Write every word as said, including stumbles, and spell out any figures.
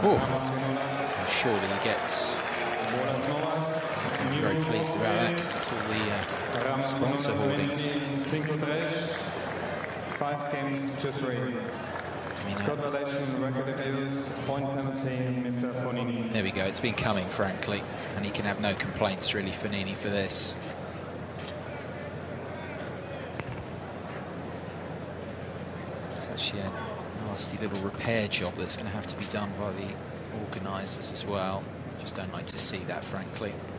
Oh, I'm sure that he gets very pleased about that because it's all the uh, sponsor holdings. Five games to three. I mean, uh, Congratulations, record abuse, point penalty, Mister Fognini. there we go. It's been coming, frankly, and he can have no complaints, really, Fognini, for this. It's actually a nasty little repair job that's going to have to be done by the organisers as well. Just don't like to see that, frankly.